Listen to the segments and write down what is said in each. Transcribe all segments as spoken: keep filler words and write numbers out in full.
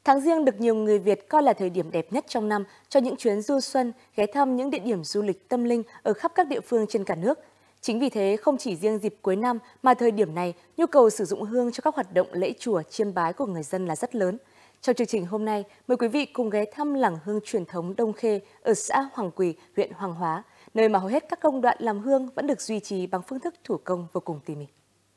Tháng Giêng được nhiều người Việt coi là thời điểm đẹp nhất trong năm cho những chuyến du xuân, ghé thăm những địa điểm du lịch tâm linh ở khắp các địa phương trên cả nước. Chính vì thế, không chỉ riêng dịp cuối năm mà thời điểm này, nhu cầu sử dụng hương cho các hoạt động lễ chùa, chiêm bái của người dân là rất lớn. Trong chương trình hôm nay, mời quý vị cùng ghé thăm làng hương truyền thống Đông Khê ở xã Hoàng Quỳ, huyện Hoàng Hóa, nơi mà hầu hết các công đoạn làm hương vẫn được duy trì bằng phương thức thủ công vô cùng tỉ mỉ.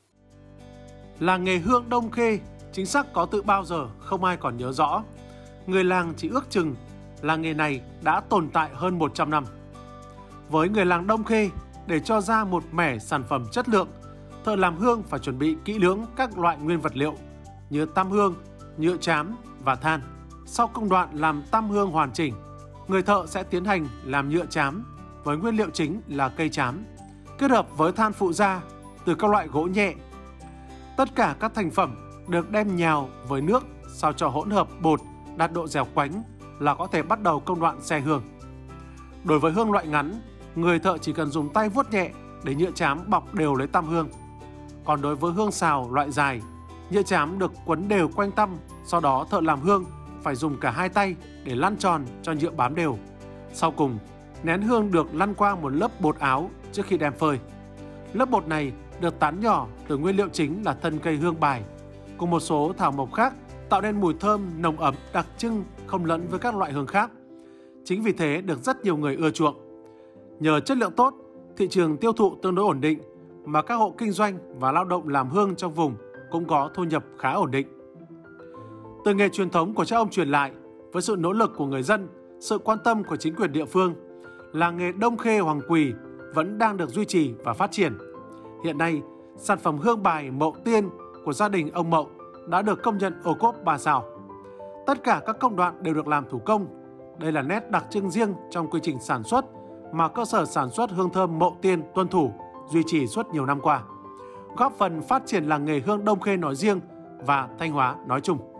Làng nghề hương Đông Khê chính xác có từ bao giờ không ai còn nhớ rõ. Người làng chỉ ước chừng làng nghề này đã tồn tại hơn một trăm năm. Với người làng Đông Khê, để cho ra một mẻ sản phẩm chất lượng, thợ làm hương phải chuẩn bị kỹ lưỡng các loại nguyên vật liệu như tăm hương, nhựa trám và than. Sau công đoạn làm tăm hương hoàn chỉnh, người thợ sẽ tiến hành làm nhựa trám với nguyên liệu chính là cây trám, kết hợp với than phụ gia từ các loại gỗ nhẹ. Tất cả các thành phẩm được đem nhào với nước sao cho hỗn hợp bột đạt độ dẻo quánh là có thể bắt đầu công đoạn xe hương. Đối với hương loại ngắn, người thợ chỉ cần dùng tay vuốt nhẹ để nhựa trám bọc đều lấy tăm hương. Còn đối với hương xào loại dài, nhựa trám được quấn đều quanh tăm, sau đó thợ làm hương phải dùng cả hai tay để lăn tròn cho nhựa bám đều. Sau cùng, nén hương được lăn qua một lớp bột áo trước khi đem phơi. Lớp bột này được tán nhỏ từ nguyên liệu chính là thân cây hương bài cùng một số thảo mộc khác, tạo nên mùi thơm nồng ấm đặc trưng không lẫn với các loại hương khác. Chính vì thế được rất nhiều người ưa chuộng. Nhờ chất lượng tốt, thị trường tiêu thụ tương đối ổn định mà các hộ kinh doanh và lao động làm hương trong vùng cũng có thu nhập khá ổn định. Từ nghề truyền thống của cha ông truyền lại, với sự nỗ lực của người dân, sự quan tâm của chính quyền địa phương, làng nghề Đông Khê Hoàng Quỳ vẫn đang được duy trì và phát triển. Hiện nay, sản phẩm hương bài Mậu Tiên của gia đình ông Mậu đã được công nhận ô cốp ba sao. Tất cả các công đoạn đều được làm thủ công. Đây là nét đặc trưng riêng trong quy trình sản xuất mà cơ sở sản xuất hương thơm Mậu Tiên tuân thủ, duy trì suốt nhiều năm qua, góp phần phát triển làng nghề hương Đông Khê nói riêng và Thanh Hóa nói chung.